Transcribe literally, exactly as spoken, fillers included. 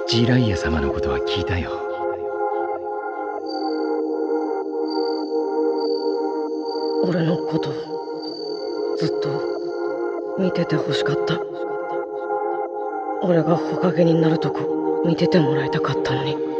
ジーライア様のことは聞いたよ。 俺のことずっと見てて欲しかった。俺が火影になるとこ見ててもらいたかったのに。